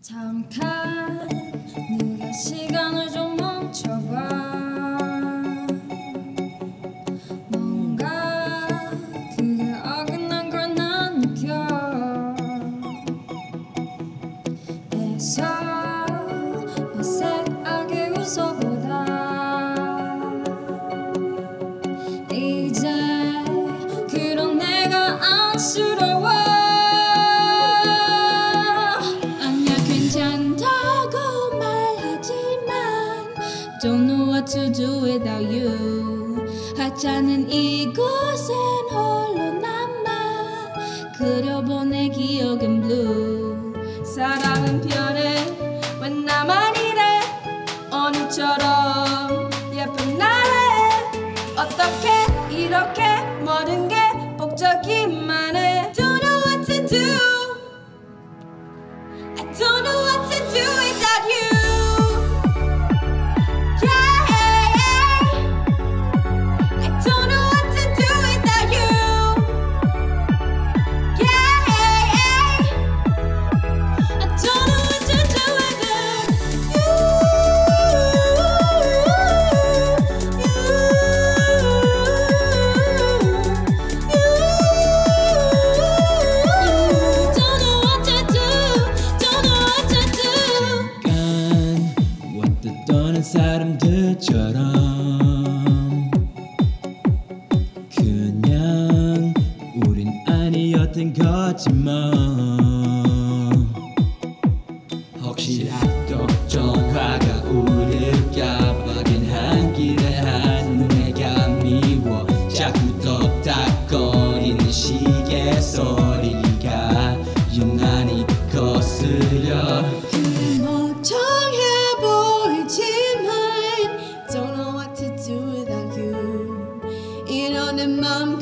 잠깐 네가 시간을 좀 멈춰봐. 뭔가 그게 어긋난 걸 난 느껴. 애써 어색하게 웃어보다 이제 그런 내가 안쓰러워. 괜찮다고 말하지만 Don't know what to do without you. 하찮은 이곳엔 홀로 남아 그려보내 기억은 blue. 사랑은 변해 왜 나만 이래. 오늘처럼 예쁜 날에 어떻게 이렇게 모든 게 복잡기만 해. Don't know what to do. I don't know what to do without you. Yeah, I don't know what to do without you. Yeah, I don't know what to do without you. Don't know what to do. Don't know what to do. 잠깐 왔다 떠난 사람들처럼 그냥 우린 아니었던 거지만 혹시라도 전화가 울릴까 확인한 길에 한눈에가 미워. 자꾸 덕닥거리는 시계 소리가 유난히 거슬려. 멀쩡해 보이지만 Don't know what to do without you. 이런 내 맘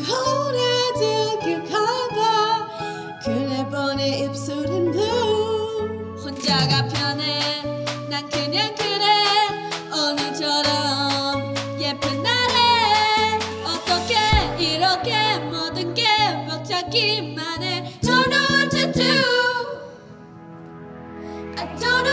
고라들길까봐 그래 뻔해 입술은 blue. 혼자가 편해 난 그냥 그래. 오늘처럼 예쁜 날에 어떻게 이렇게 모든 게 벅차기만 해. Don't know what to do. I don't know